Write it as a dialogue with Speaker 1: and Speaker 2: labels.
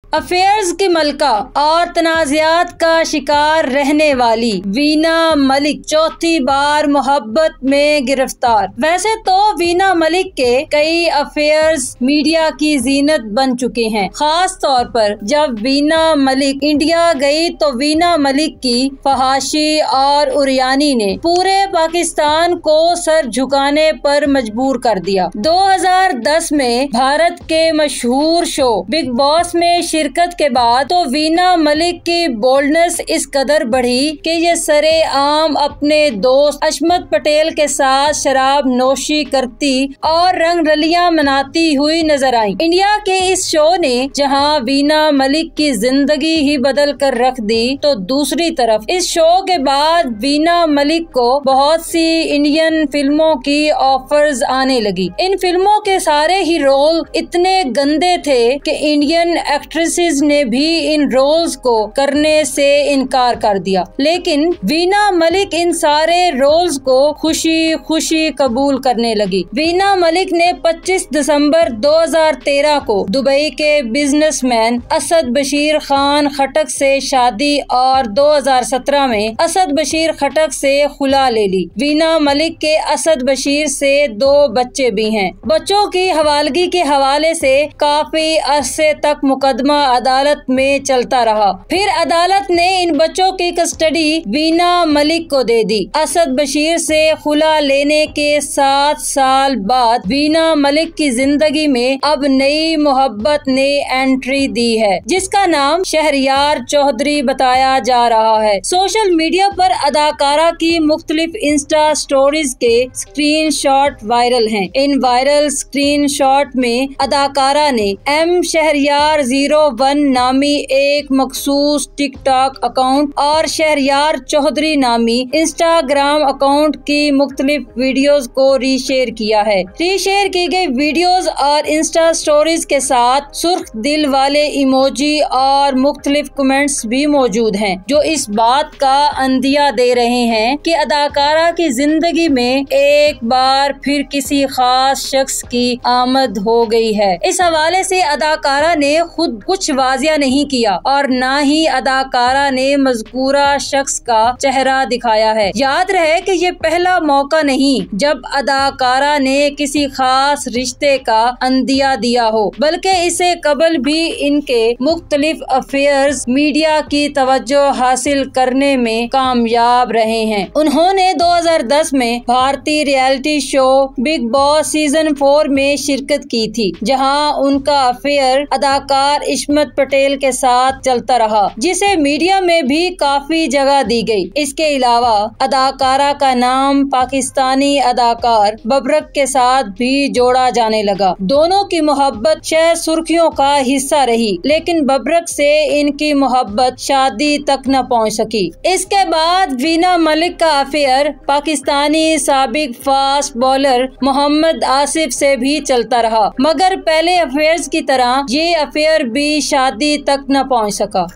Speaker 1: Affairs की मलका और तनाज़ात का शिकार रहने वाली वीना मलिक चौथी बार मोहब्बत में गिरफ्तार। वैसे तो वीना मलिक के कई अफेयर्स मीडिया की जीनत बन चुके हैं। खास तौर पर जब वीना मलिक इंडिया गई तो वीना मलिक की फहाशी और उरियानी ने पूरे पाकिस्तान को सर झुकाने पर मजबूर कर दिया। 2010 में भारत के मशहूर शो बिग बॉस में शिरकत के बाद तो वीना मलिक की बोल्डनेस इस कदर बढ़ी कि ये सरे आम अपने दोस्त अशमत पटेल के साथ शराब नोशी करती और रंग रलियां मनाती हुई नजर आई। इंडिया के इस शो ने जहां वीना मलिक की जिंदगी ही बदल कर रख दी, तो दूसरी तरफ इस शो के बाद वीना मलिक को बहुत सी इंडियन फिल्मों की ऑफर्स आने लगी। इन फिल्मों के सारे ही रोल इतने गंदे थे कि इंडियन एक्ट्रेसेस ने भी इन रोल्स को करने से इनकार कर दिया, लेकिन वीना मलिक इन सारे रोल्स को खुशी खुशी कबूल करने लगी। वीना मलिक ने 25 दिसंबर 2013 को दुबई के बिजनेसमैन असद बशीर खान खटक से शादी और 2017 में असद बशीर खटक से खुला ले ली। वीना मलिक के असद बशीर से 2 बच्चे भी हैं। बच्चों की हवालगी के हवाले से काफी अरसे तक मुकदमा अदालत में चलता रहा। फिर अदालत ने इन बच्चों की कस्टडी वीना मलिक को दे दी। असद बशीर से खुला लेने के 7 साल बाद वीना मलिक की जिंदगी में अब नई मोहब्बत ने एंट्री दी है, जिसका नाम शहरयार चौधरी बताया जा रहा है। सोशल मीडिया पर अदाकारा की मुख्तलिफ इंस्टा स्टोरीज के स्क्रीनशॉट वायरल हैं। इन वायरल स्क्रीनशॉट में अदाकारा ने एम शहरयार 01 नामी एक मखसूस टिकटॉक अकाउंट और शहरयार चौधरी नामी इंस्टाग्राम अकाउंट की मुख्तलिफ वीडियोस को रीशेयर किया है। रीशेयर की गई वीडियोस और इंस्टा स्टोरीज के साथ सुर्ख दिल वाले इमोजी और मुख्तलिफ कमेंट्स भी मौजूद हैं, जो इस बात का अंदिया दे रहे हैं कि अदाकारा की जिंदगी में एक बार फिर किसी खास शख्स की आमद हो गई है। इस हवाले से अदाकारा ने खुद कुछ वाजिया नहीं किया और न ही अदाकारा ने मज़कूरा शख्स का चेहरा दिखाया है। याद रहे कि ये पहला मौका नहीं जब अदाकारा ने किसी खास रिश्ते का अंदिया दिया हो, बल्कि इससे कबल भी इनके मुख्तलिफ अफेयर्स मीडिया की तवज्जो हासिल करने में कामयाब रहे हैं। उन्होंने 2010 में भारतीय reality show Bigg Boss season 4 में शिरकत की थी, जहां उनका अफेयर अदाकार अशमत पटेल के साथ चलता रहा, जिसे मीडिया में भी काफी जगह दी गई। इसके अलावा अदाकारा का नाम पाकिस्तानी अदाकार बबरक के साथ भी जोड़ा जाने लगा। दोनों की मोहब्बत शायद सुर्खियों का हिस्सा रही, लेकिन बबरक से इनकी मोहब्बत शादी तक न पहुंच सकी। इसके बाद वीना मलिक का अफेयर पाकिस्तानी साबिक फास्ट बॉलर मोहम्मद आसिफ से भी चलता रहा, मगर पहले अफेयर्स की तरह ये अफेयर भी शादी तक न पहुंच सका।